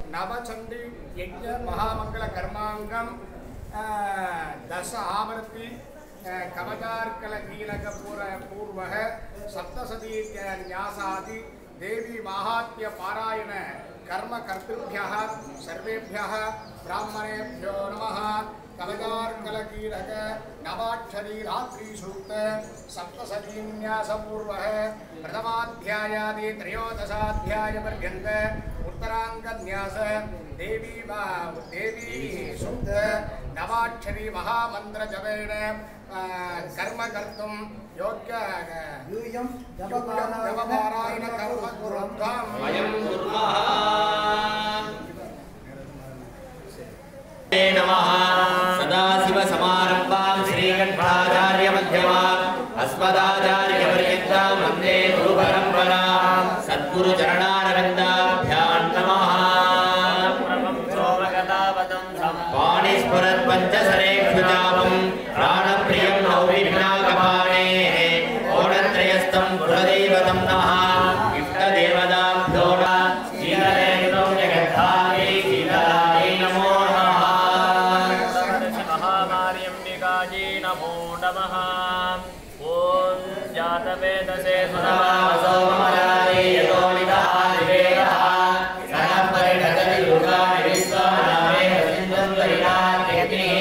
नवचंडी यज्ञ महामंगल कर्मांगम दश आवर्ति कवचार्कल कीलक पूर्व सप्तशती न्यासादि देवी माहात्म्य पारायण कर्म कर्तृभ्यः सर्वेभ्यः ब्राह्मणेभ्यो नमः। कवचार्कल कीलक नवाक्षरी रात्रि सूक्त सप्तशती न्यास पूर्व प्रथमाध्यायादि त्रयोदशाध्याय पर्यन्त उत्तरांग न्यास देवी सूक्त नवाक्षरी महामंत्र जपेन कर्म कर्तुं योग्य जपपारायण कर्म कुर्वन्तम् वयं कुर्मः। नमः। सदाशिव समारंभां श्रीकण्ठाचार्य मध्यमाम् अस्मदाचार्यपर्यन्तां वन्दे गुरु परम्परां। सद्गुरु चरणारविन्दाभ्यां नमः। पाणिस्फुरत् पञ्चसरेक्षुचापं प्राणप्रियं नौमि विनाकपाणेः कोणत्रयस्थं गुरुदैवतं नमः। इष्टदेवताभ्यो शीतलेन्दुं जगद्धात्रे शीतलायै नमो नमः। महामार्यम्बिकायै नमो नमः। ॐ जातवेदसे सुनवासो ममरारे यतो निदः विवेकः सनः परिणतति दुर्गाणि विश्वानामे हसिन्दं वैराग्यग्निः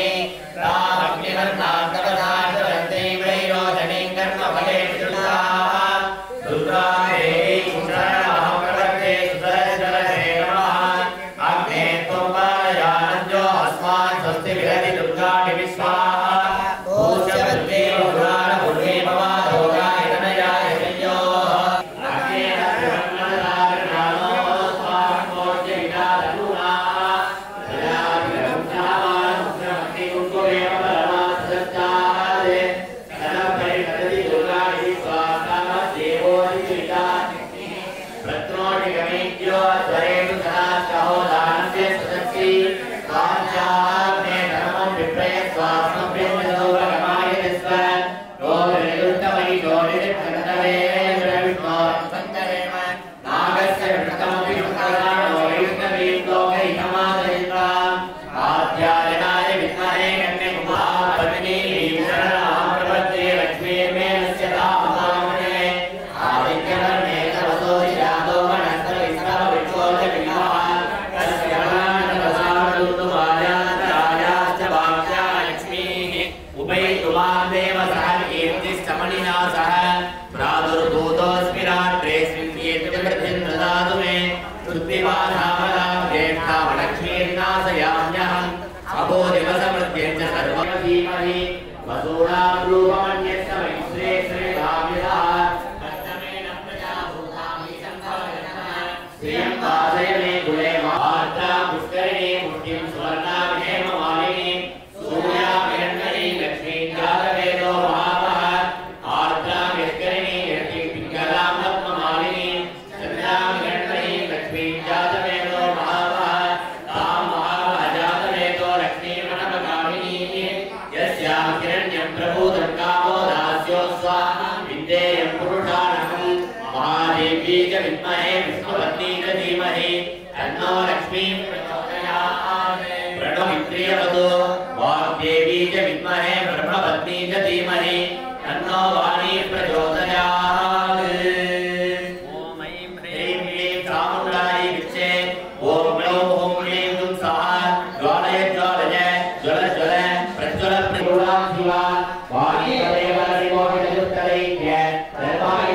तामग्निवर्णान्तरदान्तरन्ते वैरोचनीं कर्मफले विदुषाः दुर्गा देवी शरणमहं प्रपद्ये सुदर्शनसे नमः। अग्ने त्वं पालयानञ्जो अस्मान् स्वस्ति विरति दुर्गाणि विश्वाः भूष्यवन्ते पुराणपुर्वे मम लोकाय तनयाय संयोः अग्नेन ब्रह्मणदारणानो स्वात्मोच्य विदालूनाः दयाविरं चावानुग्रहन्ति कुङ्कुमेव परमार्थसत्यादे सनपरिणतति दुर्गाणि विश्वाः देवोऽधिविदा प्रत्नोटिगमेभ्यो स्वरेषु सदाशहो दानस्य सुदक्षि काञ्चाग्ने धर्मं विप्रय स्वास्मभ्यन्तलोकगमाय स्व रोगनिरुद्धमयि जोनिरिभ्यन्तवेन्द्रविष्णोर्सन्तरेम नागस्य वृतमपि शुक्रराणो वैष्णवीं लोकैकमादयित्वाम् आद्यायनाय विद्महे कन्यकुमारपत्नीं शरणमहं प्रपद्ये लक्ष्मीर्मे नश्यतामहामणे आदित्यवर्णे तपसो जातो वनस्पतिस्रवविक्षोभविमः तस्य प्राणतपसामरुतुमायान्तरायाश्च वाक्या लक्ष्मीः उपैतु मां देव सह कीर्तिश्चमनिना सह प्रादुर्भूतोऽस्मि रात्रेऽस्मिन् कीर्तिवृद्धिं ददातु मे शुद्धिवाधामलां ज्येष्ठावलक्ष्मीर्नाशयाम्यहम् अबोधिवसमृद्ध्यं च सर्वं धीमहि वसूनां रूपमन्यस्य वैश्रे श्रीधाम्यः अष्टमेन प्रजाभूतानि सम्भवनः श्रियं वासय मे कुले मात्रा पुष्करिणी मुष्टिं सुवर्णाभिषेममालिनी सूर्याभिरण्मयी लक्ष्मीं जातवेदो महामः आर्द्रां यस्करिणी यष्टिं पिङ्गलां पद्ममालिनी चन्द्राभिरण्मयी लक्ष्मीं जातवेदो महामः तां महामः जातवेदो लक्ष्मीं मनमकामिनी यस्यां हिरण्यं प्रभूतं कामो दास्यो स्वाहा विद्येयं पुरुषाणकं महादेवी च विद्महे विष्णुपत्नी च धीमहि तन्नो लक्ष्मीं प्रचोदयात् प्रणमित्रियवतु वाग्देवी च विद्महे ब्रह्मपत्नी च धीमहि तन्नो वाणी प्रचोदयात्। ॐ ऐं ह्रीं क्लीं चामुण्डायै विच्चे ॐ ग्लौं ॐ क्लीं दुं स्वाहा ज्वालय ज्वालय ज्वल ज्वल प्रज्वल प्रज्वलां शिवा वाणी तदेव रिमोहितयुक्तैक्य सर्वाणि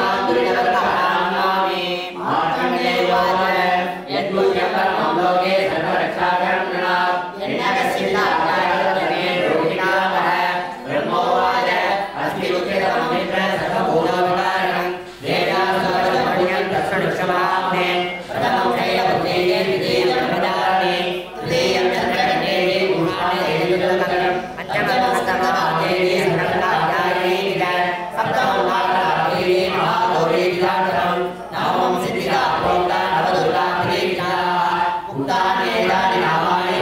नामी मार्कण्डेयवाच यद्भुज्यं परमं लोके सर्वरक्षाकरं नृणाम् यज्ञकस्यैलाभ्यागतमे रोहिणावः ब्रह्मोवाच अस्मि रुचिरमं मित्र सर्वभूतोपकारकं वेदासवरमणियं तत्सदृशमाम्ने प्रथमं शैलपुत्रेये द्वितीयं ब्रह्मचारिणी तृतीयं चन्द्रकन्येये पुरुषाणि देवयुतकरम् अष्टमं सप्तमादेवी सकलाध्यायिनी च सप्तमं नागरादेवी महागौरी विधातरं नवमं सिद्धिदा प्रोक्ता नवदुर्गा देवी उक्तानि एतानि नामानि